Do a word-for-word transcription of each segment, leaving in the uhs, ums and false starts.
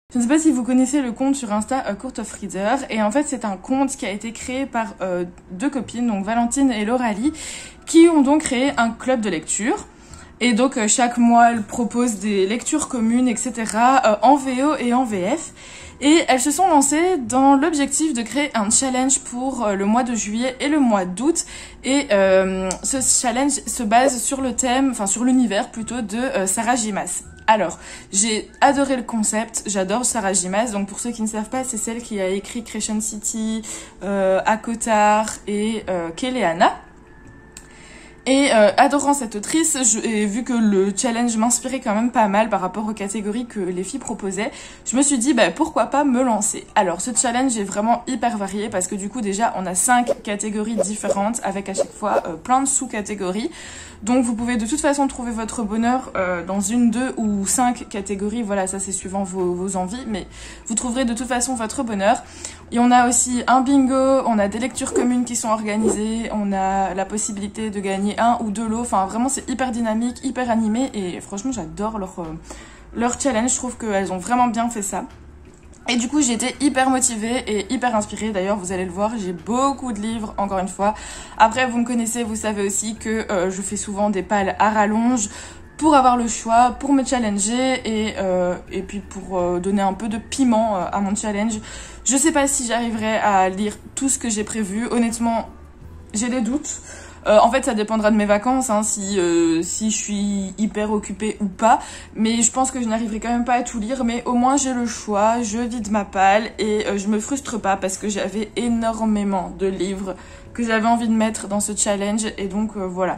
Je ne sais pas si vous connaissez le compte sur Insta A Court of Reader, et en fait c'est un compte qui a été créé par euh, deux copines, donc Valentine et Lauralie, qui ont donc créé un club de lecture. Et donc euh, chaque mois elles proposent des lectures communes, et cetera euh, en V O et en V F. Et elles se sont lancées dans l'objectif de créer un challenge pour euh, le mois de juillet et le mois d'août. Et euh, ce challenge se base sur le thème, enfin sur l'univers plutôt de euh, Sarah J Maas. Alors, j'ai adoré le concept, j'adore Sarah J Maas, donc pour ceux qui ne savent pas, c'est celle qui a écrit Crescent City, euh, Akotar et euh, Kéléana. Et euh, adorant cette autrice, je, et vu que le challenge m'inspirait quand même pas mal par rapport aux catégories que les filles proposaient, je me suis dit bah, pourquoi pas me lancer. Alors ce challenge est vraiment hyper varié parce que du coup déjà on a cinq catégories différentes avec à chaque fois euh, plein de sous-catégories. Donc vous pouvez de toute façon trouver votre bonheur euh, dans une, deux ou cinq catégories, voilà ça c'est suivant vos, vos envies, mais vous trouverez de toute façon votre bonheur. Et on a aussi un bingo, on a des lectures communes qui sont organisées, on a la possibilité de gagner un ou deux lots, enfin vraiment c'est hyper dynamique, hyper animé et franchement j'adore leur, euh, leur challenge, je trouve qu'elles ont vraiment bien fait ça. Et du coup j'ai été hyper motivée et hyper inspirée, d'ailleurs vous allez le voir, j'ai beaucoup de livres encore une fois. Après vous me connaissez, vous savez aussi que euh, je fais souvent des pales à rallonge pour avoir le choix, pour me challenger et, euh, et puis pour euh, donner un peu de piment euh, à mon challenge. Je sais pas si j'arriverai à lire tout ce que j'ai prévu, honnêtement j'ai des doutes. Euh, en fait ça dépendra de mes vacances, hein, si, euh, si je suis hyper occupée ou pas, mais je pense que je n'arriverai quand même pas à tout lire, mais au moins j'ai le choix, je vide ma palle et euh, je me frustre pas parce que j'avais énormément de livres que j'avais envie de mettre dans ce challenge et donc euh, voilà.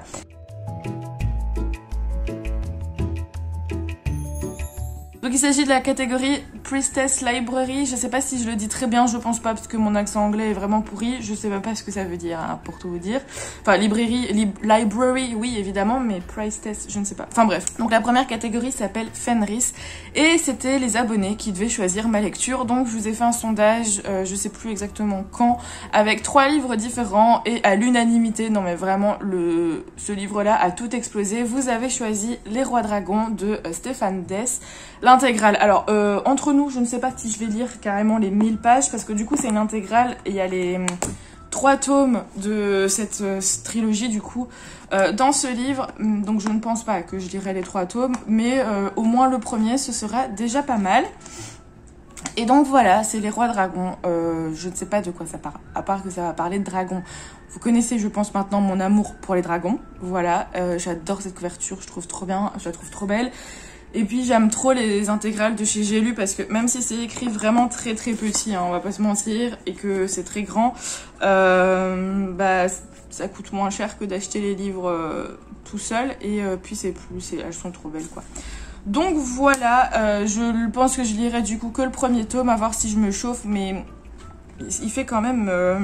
Donc il s'agit de la catégorie Priestess Library, je sais pas si je le dis très bien, je pense pas parce que mon accent anglais est vraiment pourri, je sais même pas ce que ça veut dire hein, pour tout vous dire. Enfin librairie, li library oui évidemment, mais Priestess je ne sais pas. Enfin bref, donc la première catégorie s'appelle Fenris et c'était les abonnés qui devaient choisir ma lecture. Donc je vous ai fait un sondage, euh, je sais plus exactement quand, avec trois livres différents et à l'unanimité, non mais vraiment le ce livre là a tout explosé. Vous avez choisi Les Rois Dragons de euh, Stéphane Dess. L'intégrale, alors euh, entre nous je ne sais pas si je vais lire carrément les mille pages parce que du coup c'est une intégrale et il y a les hum, trois tomes de cette euh, trilogie du coup euh, dans ce livre, donc je ne pense pas que je lirai les trois tomes mais euh, au moins le premier ce sera déjà pas mal. Et donc voilà, c'est Les Rois Dragons, euh, je ne sais pas de quoi ça parle, à part que ça va parler de dragons. Vous connaissez je pense maintenant mon amour pour les dragons, voilà, euh, j'adore cette couverture, je trouve trop bien, je la trouve trop belle. Et puis j'aime trop les intégrales de chez J'ai lu parce que même si c'est écrit vraiment très très petit, hein, on va pas se mentir, et que c'est très grand, euh, bah ça coûte moins cher que d'acheter les livres euh, tout seul et euh, puis c'est plus, elles sont trop belles quoi. Donc voilà, euh, je pense que je lirai du coup que le premier tome, à voir si je me chauffe, mais il fait quand même euh,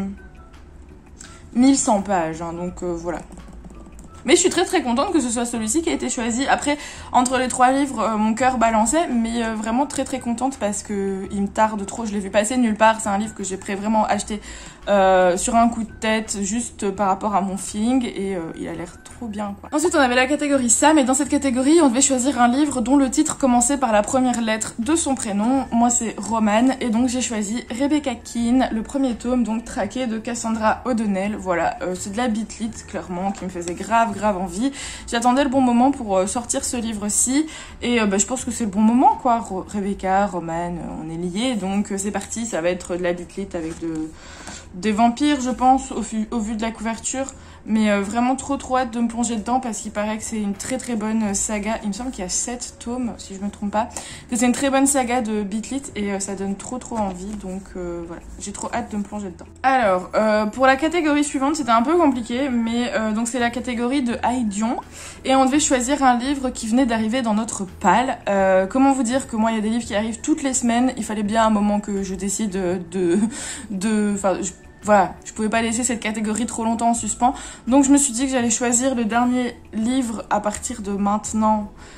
mille cent pages, hein, donc euh, voilà. Mais je suis très très contente que ce soit celui-ci qui a été choisi. Après, entre les trois livres, euh, mon cœur balançait, mais euh, vraiment très très contente parce que il me tarde trop. Je l'ai vu passer nulle part. C'est un livre que j'ai vraiment acheté euh, sur un coup de tête, juste par rapport à mon feeling, et euh, il a l'air trop bien, quoi. Ensuite, on avait la catégorie Sam, et dans cette catégorie, on devait choisir un livre dont le titre commençait par la première lettre de son prénom. Moi, c'est Romane, et donc j'ai choisi Rebecca Keane, le premier tome, donc traqué de Cassandra O'Donnell. Voilà, euh, c'est de la bitlit, clairement, qui me faisait grave grave envie. J'attendais le bon moment pour euh, sortir ce livre-ci et euh, bah, je pense que c'est le bon moment quoi. Re Rebecca, Romane, euh, on est liés, donc euh, c'est parti, ça va être de la bitlit avec de, des vampires je pense au, au vu de la couverture, mais euh, vraiment trop trop hâte de me plonger dedans parce qu'il paraît que c'est une très très bonne saga. Il me semble qu'il y a sept tomes si je me trompe pas, que c'est une très bonne saga de bitlit et euh, ça donne trop trop envie, donc euh, voilà, j'ai trop hâte de me plonger dedans. Alors euh, pour la catégorie suivante c'était un peu compliqué, mais euh, donc c'est la catégorie de Haïdion et on devait choisir un livre qui venait d'arriver dans notre palle. Euh, comment vous dire que moi il y a des livres qui arrivent toutes les semaines, il fallait bien un moment que je décide de de enfin je voilà, je pouvais pas laisser cette catégorie trop longtemps en suspens, donc je me suis dit que j'allais choisir le dernier livre à partir de maintenant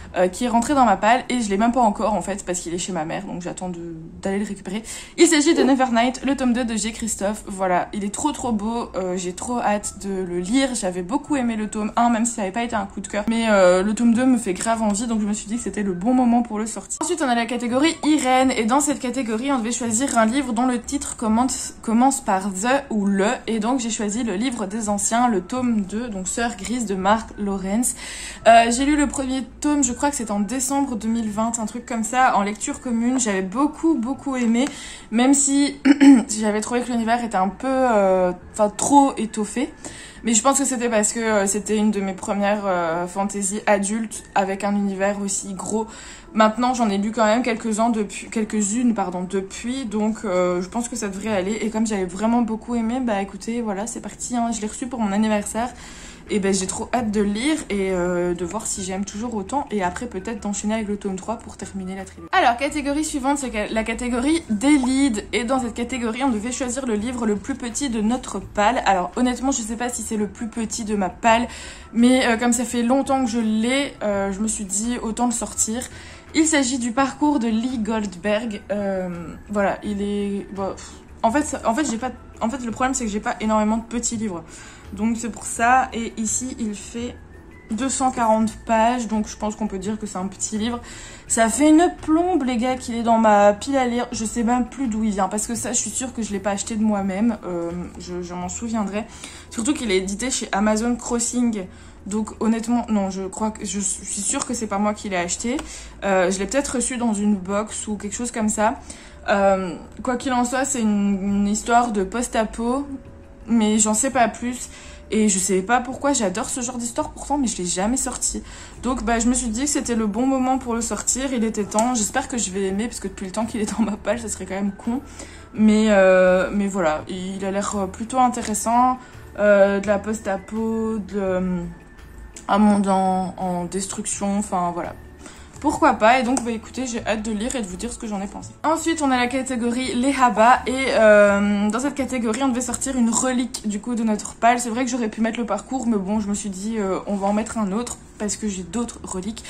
euh, qui est rentré dans ma palle et je l'ai même pas encore en fait parce qu'il est chez ma mère, donc j'attends d'aller le récupérer. Il s'agit de Nevernight, le tome deux de G. Christophe. Voilà, il est trop trop beau, euh, j'ai trop hâte de le lire. J'avais beaucoup aimé le tome un, même si ça n'avait pas été un coup de cœur, mais euh, le tome deux me fait grave envie, donc je me suis dit que c'était le bon moment pour le sortir. Ensuite on a la catégorie Irène, et dans cette catégorie on devait choisir un livre dont le titre commence, commence par The ou le, et donc j'ai choisi le livre des anciens, le tome deux, donc Sœur Grise de Mark Lawrence. Euh, j'ai lu le premier tome, je crois que c'est en décembre deux mille vingt, un truc comme ça, en lecture commune. J'avais beaucoup beaucoup aimé, même si j'avais trouvé que l'univers était un peu, euh, enfin trop étoffé. Mais je pense que c'était parce que euh, c'était une de mes premières euh, fantaisies adultes avec un univers aussi gros. Maintenant, j'en ai lu quand même quelques-uns depuis, quelques-unes pardon depuis, donc euh, je pense que ça devrait aller. Et comme j'avais vraiment beaucoup aimé, bah écoutez, voilà, c'est parti. Hein, je l'ai reçu pour mon anniversaire. Et ben j'ai trop hâte de le lire et euh, de voir si j'aime toujours autant, et après peut-être d'enchaîner avec le tome trois pour terminer la trilogie. Alors, catégorie suivante, c'est la catégorie des leads, et dans cette catégorie on devait choisir le livre le plus petit de notre palle. Alors honnêtement je sais pas si c'est le plus petit de ma palle, mais euh, comme ça fait longtemps que je l'ai, euh, je me suis dit autant le sortir. Il s'agit du parcours de Lee Goldberg. Euh, voilà, il est... Bon, en fait, en fait, j'ai pas... en fait le problème c'est que j'ai pas énormément de petits livres. Donc c'est pour ça, et ici il fait deux cent quarante pages, donc je pense qu'on peut dire que c'est un petit livre. Ça fait une plombe les gars qu'il est dans ma pile à lire, je sais même plus d'où il vient, parce que ça je suis sûre que je l'ai pas acheté de moi-même, euh, je, je m'en souviendrai. Surtout qu'il est édité chez Amazon Crossing, donc honnêtement, non, je crois que je suis sûre que c'est pas moi qui l'ai acheté. Euh, je l'ai peut-être reçu dans une box ou quelque chose comme ça. Euh, quoi qu'il en soit, c'est une, une histoire de post-apo, mais j'en sais pas plus, et je sais pas pourquoi j'adore ce genre d'histoire pourtant, mais je l'ai jamais sorti. Donc bah je me suis dit que c'était le bon moment pour le sortir, il était temps. J'espère que je vais aimer, parce que depuis le temps qu'il est dans ma page ça serait quand même con, mais euh, mais voilà, il a l'air plutôt intéressant. Euh, de la post-apo, de euh, un monde en, en destruction, enfin voilà. Pourquoi pas, et donc bah écoutez, j'ai hâte de lire et de vous dire ce que j'en ai pensé. Ensuite on a la catégorie les Haba, et euh, dans cette catégorie on devait sortir une relique du coup de notre palle. C'est vrai que j'aurais pu mettre le parcours, mais bon je me suis dit euh, on va en mettre un autre parce que j'ai d'autres reliques.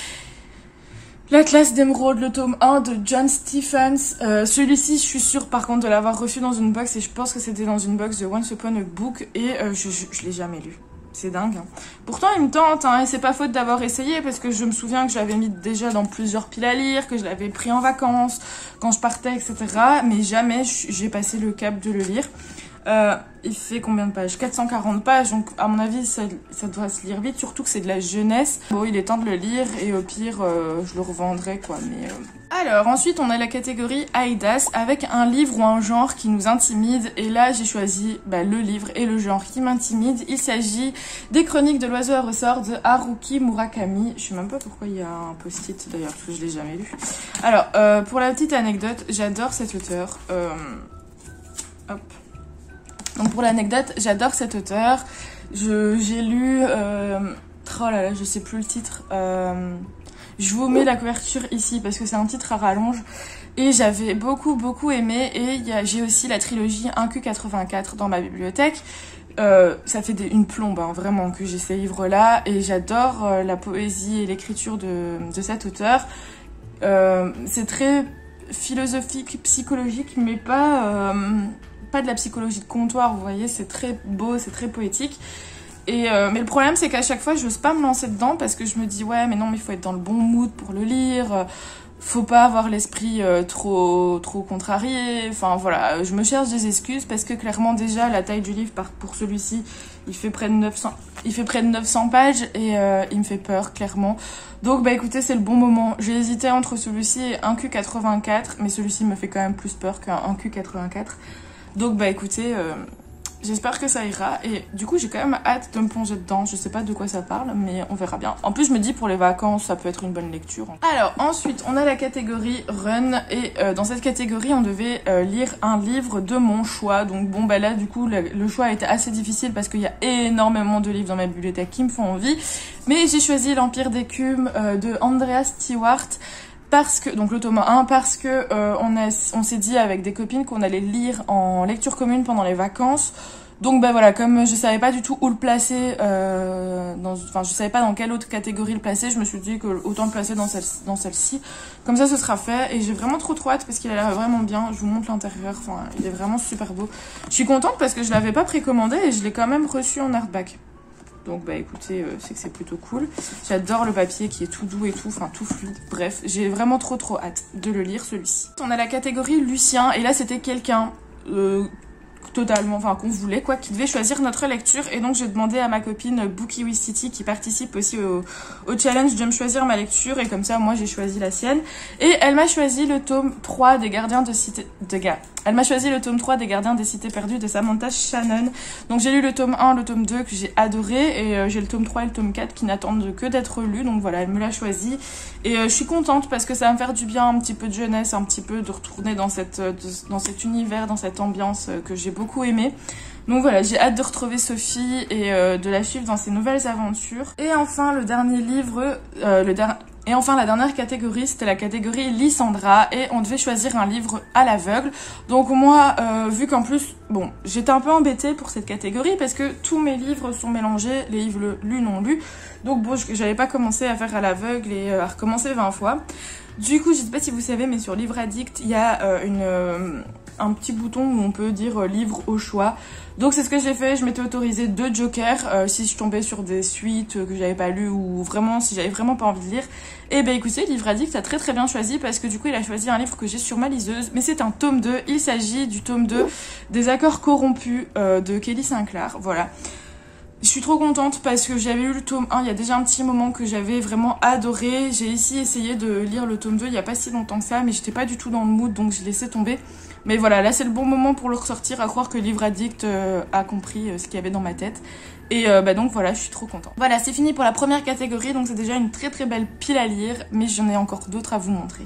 L'Atlas d'Émeraude, le tome un de John Stephens. Euh, Celui-ci, je suis sûre par contre de l'avoir reçu dans une box, et je pense que c'était dans une box de Once Upon a Book, et euh, je, je, je l'ai jamais lu. C'est dingue. Hein. Pourtant, il me tente, hein, et c'est pas faute d'avoir essayé, parce que je me souviens que je l'avais mis déjà dans plusieurs piles à lire, que je l'avais pris en vacances, quand je partais, et cetera. Mais jamais j'ai passé le cap de le lire. Euh, il fait combien de pages? Quatre cent quarante pages, donc à mon avis ça, ça doit se lire vite, surtout que c'est de la jeunesse. Bon, il est temps de le lire, et au pire euh, je le revendrai quoi, mais... Euh... Alors ensuite on a la catégorie Aidas, avec un livre ou un genre qui nous intimide, et là j'ai choisi bah, le livre et le genre qui m'intimide. Il s'agit des Chroniques de l'oiseau à ressort de Haruki Murakami. Je sais même pas pourquoi il y a un post-it d'ailleurs, parce que je l'ai jamais lu. Alors euh, pour la petite anecdote, j'adore cet auteur. Euh... Hop. Donc pour l'anecdote, j'adore cet auteur. J'ai lu... Euh... Oh là là, je sais plus le titre. Euh... Je vous mets la couverture ici parce que c'est un titre à rallonge. Et j'avais beaucoup beaucoup aimé. Et j'ai aussi la trilogie un Q quatre-vingt-quatre dans ma bibliothèque. Euh, ça fait des, une plombe hein, vraiment que j'ai ces livres-là. Et j'adore euh, la poésie et l'écriture de, de cet auteur. Euh, c'est très philosophique, psychologique, mais pas... Euh... pas de la psychologie de comptoir, vous voyez, c'est très beau, c'est très poétique. Et euh, mais le problème c'est qu'à chaque fois je n'ose pas me lancer dedans parce que je me dis ouais mais non mais il faut être dans le bon mood pour le lire, euh, faut pas avoir l'esprit euh, trop trop contrarié, enfin voilà, je me cherche des excuses parce que clairement déjà la taille du livre pour celui-ci il fait près de neuf cents, il fait près de neuf cents pages et euh, il me fait peur clairement. Donc bah écoutez c'est le bon moment, j'ai hésité entre celui-ci et un Q quatre-vingt-quatre, mais celui-ci me fait quand même plus peur qu'un un Q quatre-vingt-quatre. Donc bah écoutez, euh, j'espère que ça ira, et du coup j'ai quand même hâte de me plonger dedans. Je sais pas de quoi ça parle, mais on verra bien. En plus je me dis pour les vacances ça peut être une bonne lecture. Alors ensuite on a la catégorie Run, et euh, dans cette catégorie on devait euh, lire un livre de mon choix. Donc bon bah là du coup le, le choix a été assez difficile parce qu'il y a énormément de livres dans ma bibliothèque qui me font envie. Mais j'ai choisi l'Empire d'écume euh, de Andrea Stewart. Parce que, donc le tome un, parce que euh, on, a, on s'est dit avec des copines qu'on allait lire en lecture commune pendant les vacances. Donc bah voilà, comme je savais pas du tout où le placer, euh, dans, enfin je savais pas dans quelle autre catégorie le placer, je me suis dit que autant le placer dans celle, dans celle-ci. Comme ça ce sera fait et j'ai vraiment trop trop hâte parce qu'il a l'air vraiment bien. Je vous montre l'intérieur, enfin il est vraiment super beau. Je suis contente parce que je l'avais pas précommandé et je l'ai quand même reçu en hardback. Donc bah écoutez, euh, c'est que c'est plutôt cool. J'adore le papier qui est tout doux et tout, enfin tout fluide. Bref, j'ai vraiment trop trop hâte de le lire celui-ci. On a la catégorie Lucien et là c'était quelqu'un... Euh, totalement, enfin qu'on voulait quoi, qui devait choisir notre lecture et donc j'ai demandé à ma copine Bookie with City qui participe aussi au, au challenge de me choisir ma lecture et comme ça moi j'ai choisi la sienne et elle m'a choisi le tome trois des Gardiens de Cité de gars. Elle m'a choisi le tome trois des Gardiens des Cités Perdues de Samantha Shannon. Donc j'ai lu le tome un, le tome deux que j'ai adoré et euh, j'ai le tome trois et le tome quatre qui n'attendent que d'être lus. Donc voilà, elle me l'a choisi et euh, je suis contente parce que ça va me faire du bien, un petit peu de jeunesse, un petit peu de retourner dans cette euh, de, dans cet univers, dans cette ambiance euh, que j'ai beaucoup aimé. Donc voilà, j'ai hâte de retrouver Sophie et euh, de la suivre dans ses nouvelles aventures. Et enfin le dernier livre, euh, le dernier Et enfin, la dernière catégorie, c'était la catégorie Lysandra et on devait choisir un livre à l'aveugle. Donc moi, euh, vu qu'en plus, bon, j'étais un peu embêtée pour cette catégorie parce que tous mes livres sont mélangés, les livres lus, non lus. Donc bon, j'avais pas commencé à faire à l'aveugle et euh, à recommencer vingt fois. Du coup, je sais pas si vous savez, mais sur Livre Addict, il y a euh, une... Euh, un petit bouton où on peut dire euh, livre au choix. Donc c'est ce que j'ai fait, je m'étais autorisé deux jokers euh, si je tombais sur des suites euh, que j'avais pas lues ou vraiment si j'avais vraiment pas envie de lire. Et ben écoutez, Livre Addict a très très bien choisi parce que du coup il a choisi un livre que j'ai sur ma liseuse, mais c'est un tome deux, il s'agit du tome deux des Accords corrompus euh, de Kelly Sinclair, voilà. Je suis trop contente parce que j'avais lu le tome un il y a déjà un petit moment que j'avais vraiment adoré. J'ai ici essayé de lire le tome deux il y a pas si longtemps que ça, mais j'étais pas du tout dans le mood donc j'ai laissé tomber. Mais voilà, là c'est le bon moment pour le ressortir, à croire que Livre Addict euh, a compris euh, ce qu'il y avait dans ma tête. Et euh, bah donc voilà, je suis trop contente. Voilà, c'est fini pour la première catégorie, donc c'est déjà une très très belle pile à lire, mais j'en ai encore d'autres à vous montrer.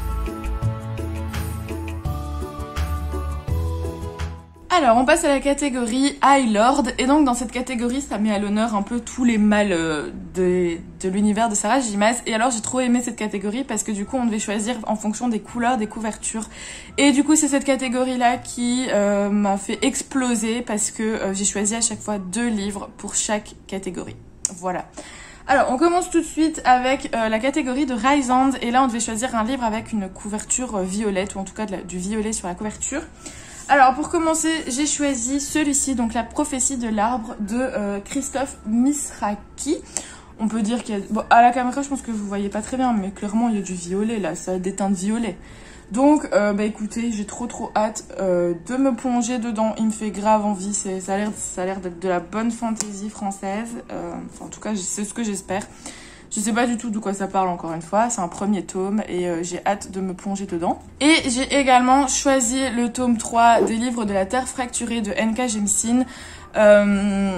Alors, on passe à la catégorie High Lord, et donc dans cette catégorie, ça met à l'honneur un peu tous les mâles euh, de, de l'univers de Sarah J. Maas. Et alors, j'ai trop aimé cette catégorie parce que du coup, on devait choisir en fonction des couleurs des couvertures. Et du coup, c'est cette catégorie-là qui euh, m'a fait exploser parce que euh, j'ai choisi à chaque fois deux livres pour chaque catégorie. Voilà. Alors, on commence tout de suite avec euh, la catégorie de Rysand, et là, on devait choisir un livre avec une couverture euh, violette, ou en tout cas de la, du violet sur la couverture. Alors pour commencer, j'ai choisi celui-ci, donc La prophétie de l'arbre de euh, Christophe Misraki. On peut dire qu'il y a... Bon, à la caméra, je pense que vous voyez pas très bien, mais clairement, il y a du violet, là, ça a des teintes violet. Donc, euh, bah écoutez, j'ai trop trop hâte euh, de me plonger dedans. Il me fait grave envie, ça a l'air ça a l'air d'être de la bonne fantaisie française. Euh, enfin, en tout cas, c'est ce que j'espère. Je sais pas du tout de quoi ça parle encore une fois, c'est un premier tome et euh, j'ai hâte de me plonger dedans. Et j'ai également choisi le tome trois des livres de la Terre fracturée de N K Jemisin. Euh...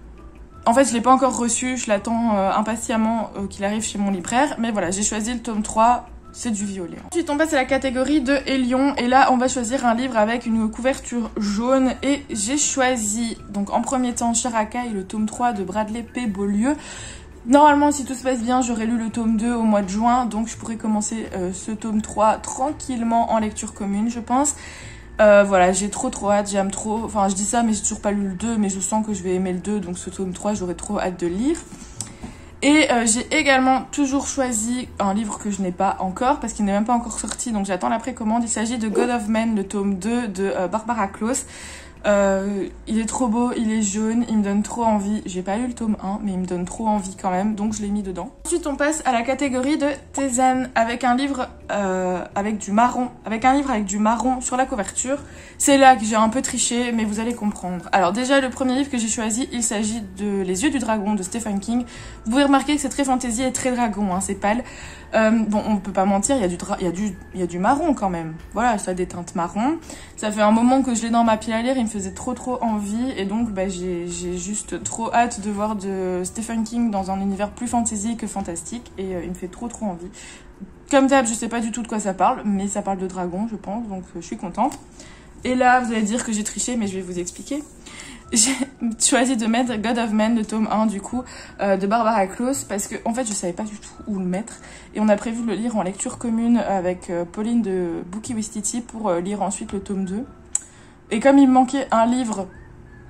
En fait, je l'ai pas encore reçu, je l'attends euh, impatiemment euh, qu'il arrive chez mon libraire. Mais voilà, j'ai choisi le tome trois, c'est du violet. Ensuite, on passe à la catégorie de Hélion. Et là, on va choisir un livre avec une couverture jaune. Et j'ai choisi, donc en premier temps, Sharakai, le tome trois de Bradley P. Beaulieu. Normalement, si tout se passe bien, j'aurai lu le tome deux au mois de juin, donc je pourrais commencer euh, ce tome trois tranquillement en lecture commune, je pense. Euh, voilà, j'ai trop trop hâte, j'aime trop, enfin je dis ça, mais j'ai toujours pas lu le deux, mais je sens que je vais aimer le deux, donc ce tome trois, j'aurais trop hâte de le lire. Et euh, j'ai également toujours choisi un livre que je n'ai pas encore, parce qu'il n'est même pas encore sorti, donc j'attends la précommande. Il s'agit de God of Men, le tome deux de euh, Barbara Kloss. Euh, il est trop beau, il est jaune, il me donne trop envie. J'ai pas lu le tome un, mais il me donne trop envie quand même, donc je l'ai mis dedans. Ensuite, on passe à la catégorie de Tezan, avec un livre euh, avec du marron, avec un livre avec du marron sur la couverture. C'est là que j'ai un peu triché, mais vous allez comprendre. Alors déjà, le premier livre que j'ai choisi, il s'agit de Les Yeux du Dragon de Stephen King. Vous pouvez remarquer que c'est très fantasy et très dragon, hein, c'est pâle. Euh, bon, on peut pas mentir, il y a du dra il y a du il y a du marron quand même. Voilà, ça a des teintes marron. Ça fait un moment que je l'ai dans ma pile à lire, il me faisait trop trop envie et donc bah j'ai j'ai juste trop hâte de voir de Stephen King dans un univers plus fantasy que fantastique et euh, il me fait trop trop envie. Comme d'hab, je sais pas du tout de quoi ça parle, mais ça parle de dragon, je pense, donc euh, je suis contente. Et là, vous allez dire que j'ai triché, mais je vais vous expliquer. J'ai choisi de mettre God of Men, le tome un du coup, euh, de Barbara Kloss, parce que en fait je savais pas du tout où le mettre. Et on a prévu de le lire en lecture commune avec euh, Pauline de Bookie with City pour euh, lire ensuite le tome deux. Et comme il me manquait un livre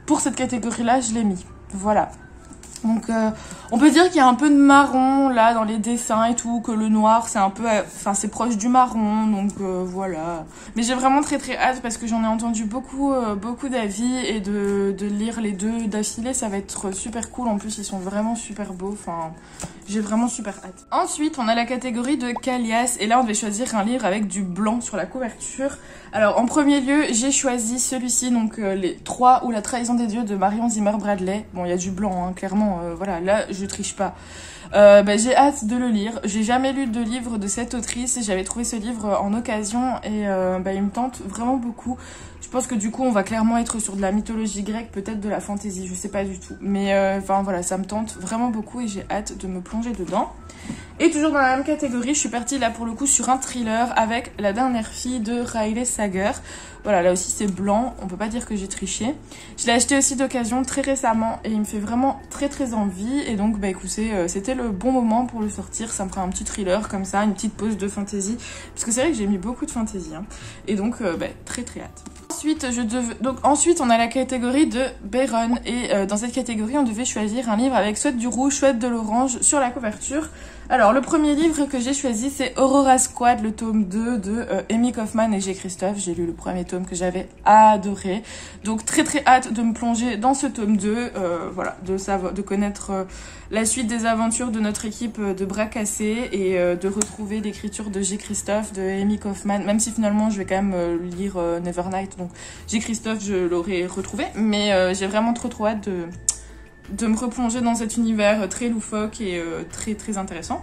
pour cette catégorie-là, je l'ai mis. Voilà. Donc euh, on peut dire qu'il y a un peu de marron là dans les dessins et tout, que le noir c'est un peu, enfin c'est proche du marron, donc euh, voilà. Mais j'ai vraiment très très hâte parce que j'en ai entendu beaucoup euh, beaucoup d'avis et de, de lire les deux d'affilée, ça va être super cool. En plus ils sont vraiment super beaux, enfin j'ai vraiment super hâte. Ensuite on a la catégorie de Calias et là on devait choisir un livre avec du blanc sur la couverture. Alors en premier lieu j'ai choisi celui-ci, donc euh, les trois ou la trahison des dieux de Marion Zimmer Bradley. Bon il y a du blanc hein, clairement. Euh, voilà, là je triche pas. Euh, bah, j'ai hâte de le lire. J'ai jamais lu de livre de cette autrice et j'avais trouvé ce livre en occasion et euh, bah, il me tente vraiment beaucoup. Je pense que du coup on va clairement être sur de la mythologie grecque, peut-être de la fantasy, je sais pas du tout. Mais enfin euh, voilà, ça me tente vraiment beaucoup et j'ai hâte de me plonger dedans. Et toujours dans la même catégorie, je suis partie là pour le coup sur un thriller avec La dernière fille de Riley Sager. Voilà, là aussi c'est blanc, on peut pas dire que j'ai triché. Je l'ai acheté aussi d'occasion très récemment et il me fait vraiment très très envie. Et donc bah écoutez, euh, c'était le bon moment pour le sortir. Ça me fera un petit thriller comme ça, une petite pause de fantasy. Parce que c'est vrai que j'ai mis beaucoup de fantasy. Hein. Et donc euh, bah, très très hâte. Ensuite, je dev... donc, ensuite, on a la catégorie de Bayron. Et euh, dans cette catégorie, on devait choisir un livre avec soit du rouge, soit de l'orange sur la couverture. Alors, le premier livre que j'ai choisi, c'est Aurora Squad, le tome deux de euh, Amy Kaufman et J. Christophe. J'ai lu le premier tome que j'avais adoré. Donc, très très hâte de me plonger dans ce tome deux. Euh, voilà, de, savoir, de connaître euh, la suite des aventures de notre équipe de bras cassés et euh, de retrouver l'écriture de J. Christophe, de Amy Kaufman. Même si finalement, je vais quand même euh, lire euh, Nevernight. Donc, J. Christophe, je l'aurais retrouvé. Mais euh, j'ai vraiment trop trop hâte de... de me replonger dans cet univers très loufoque et euh, très très intéressant.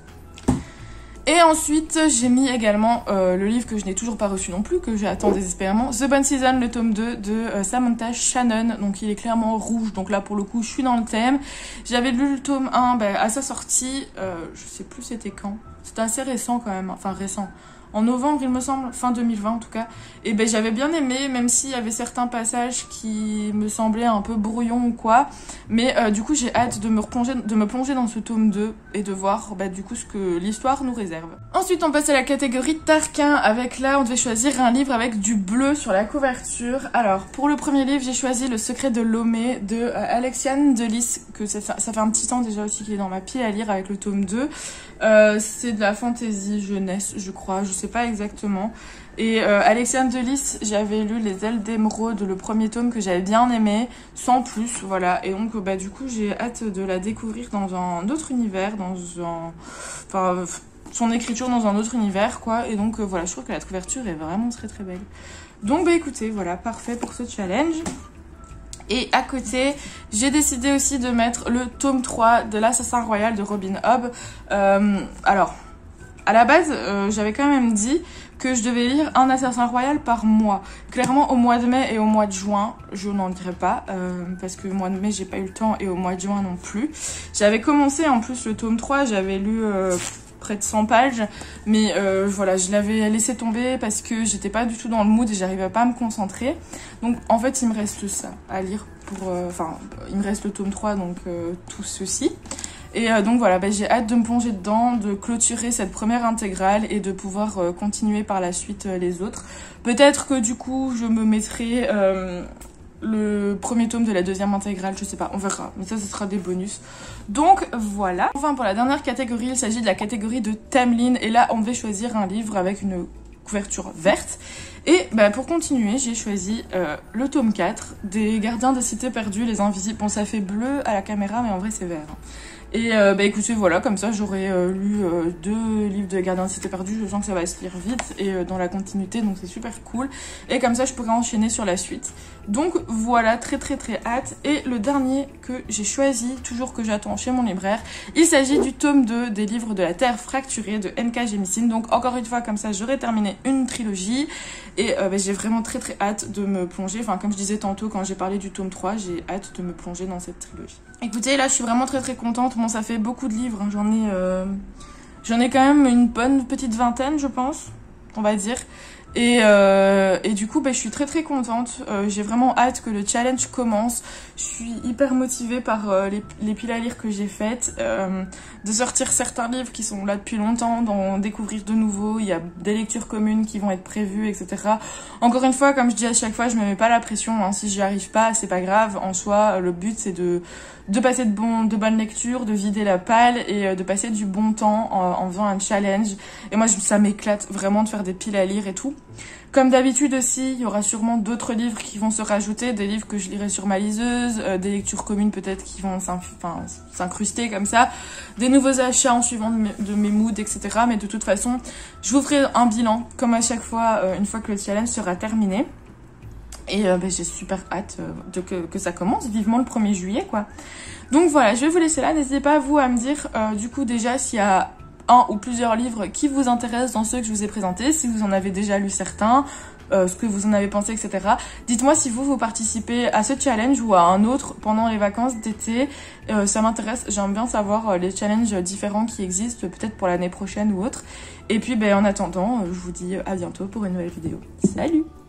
Et ensuite, j'ai mis également euh, le livre que je n'ai toujours pas reçu non plus, que j'attends désespérément, The Bone Season, le tome deux de euh, Samantha Shannon. Donc il est clairement rouge, donc là pour le coup je suis dans le thème. J'avais lu le tome un ben, à sa sortie, euh, je sais plus c'était quand, c'était assez récent quand même, enfin récent. En novembre, il me semble, fin deux mille vingt en tout cas. Et ben j'avais bien aimé, même s'il y avait certains passages qui me semblaient un peu brouillons ou quoi. Mais euh, du coup, j'ai hâte de me replonger, de me plonger dans ce tome deux et de voir bah, du coup ce que l'histoire nous réserve. Ensuite, on passe à la catégorie Tarquin. Avec là, on devait choisir un livre avec du bleu sur la couverture. Alors, pour le premier livre, j'ai choisi Le secret de Lomé de euh, Alexiane Delis, que ça fait, ça fait un petit temps déjà aussi qu'il est dans ma pile à lire avec le tome deux. Euh, c'est de la fantasy jeunesse, je crois, je sais pas exactement. Et euh, Alexiane Delis, j'avais lu Les ailes d'émeraude, le premier tome que j'avais bien aimé, sans plus, voilà. Et donc, bah du coup, j'ai hâte de la découvrir dans un autre univers, dans un... Enfin, son écriture dans un autre univers, quoi. Et donc, euh, voilà, je trouve que la couverture est vraiment très très belle. Donc, bah écoutez, voilà, parfait pour ce challenge. Et à côté, j'ai décidé aussi de mettre le tome trois de l'Assassin Royal de Robin Hobb. Euh, alors, à la base, euh, j'avais quand même dit que je devais lire un Assassin Royal par mois. Clairement, au mois de mai et au mois de juin, je n'en dirai pas, euh, parce que au mois de mai, j'ai pas eu le temps, et au mois de juin non plus. J'avais commencé en plus le tome trois, j'avais lu... Euh, près de cent pages, mais euh, voilà, je l'avais laissé tomber parce que j'étais pas du tout dans le mood et j'arrivais pas à me concentrer. Donc en fait il me reste ça à lire pour, enfin euh, il me reste le tome trois, donc euh, tout ceci. Et euh, donc voilà, bah, j'ai hâte de me plonger dedans, de clôturer cette première intégrale et de pouvoir euh, continuer par la suite euh, les autres. Peut-être que du coup je me mettrai euh, le premier tome de la deuxième intégrale, je sais pas, on verra, mais ça ce sera des bonus. Donc voilà. Enfin, pour la dernière catégorie, il s'agit de la catégorie de Tamlin, et là on devait choisir un livre avec une couverture verte. Et bah, pour continuer, j'ai choisi euh, le tome quatre des Gardiens des Cités Perdues, les Invisibles. Bon, ça fait bleu à la caméra, mais en vrai c'est vert. Et euh, bah écoutez, voilà, comme ça j'aurais euh, lu euh, deux livres de Gardiens de Cité Perdue. Je sens que ça va se lire vite et euh, dans la continuité, donc c'est super cool. Et comme ça je pourrais enchaîner sur la suite. Donc voilà, très très très hâte. Et le dernier que j'ai choisi, toujours que j'attends chez mon libraire, il s'agit du tome deux des livres de la Terre fracturée de N K Jemisin. Donc encore une fois, comme ça j'aurai terminé une trilogie. Et euh, bah, j'ai vraiment très très hâte de me plonger. Enfin, comme je disais tantôt quand j'ai parlé du tome trois, j'ai hâte de me plonger dans cette trilogie. Écoutez, là je suis vraiment très très contente. Bon, ça fait beaucoup de livres, hein. J'en ai, euh... j'en ai quand même une bonne petite vingtaine, je pense, on va dire. Et, euh, et du coup, bah, je suis très très contente. Euh, j'ai vraiment hâte que le challenge commence. Je suis hyper motivée par euh, les, les piles à lire que j'ai faites, euh, de sortir certains livres qui sont là depuis longtemps, d'en découvrir de nouveaux. Il y a des lectures communes qui vont être prévues, et cetera. Encore une fois, comme je dis à chaque fois, je me mets pas la pression. Hein. Si j'y arrive pas, c'est pas grave. En soi, le but c'est de de passer de, bon, de bonnes lectures, de vider la palle et de passer du bon temps en, en faisant un challenge. Et moi, ça m'éclate vraiment de faire des piles à lire et tout. Comme d'habitude aussi, il y aura sûrement d'autres livres qui vont se rajouter, des livres que je lirai sur ma liseuse, euh, des lectures communes peut-être qui vont s'incruster comme ça, des nouveaux achats en suivant de mes, de mes moods, et cetera. Mais de toute façon, je vous ferai un bilan, comme à chaque fois, euh, une fois que le challenge sera terminé. Et euh, bah, j'ai super hâte euh, de que, que ça commence, vivement le premier juillet quoi. Donc voilà, je vais vous laisser là, n'hésitez pas vous à me dire euh, du coup déjà s'il y a un ou plusieurs livres qui vous intéressent dans ceux que je vous ai présentés, si vous en avez déjà lu certains, euh, ce que vous en avez pensé, et cetera. Dites-moi si vous, vous participez à ce challenge ou à un autre pendant les vacances d'été. Euh, ça m'intéresse, j'aime bien savoir euh, les challenges différents qui existent, peut-être pour l'année prochaine ou autre. Et puis ben, en attendant, euh, je vous dis à bientôt pour une nouvelle vidéo. Salut!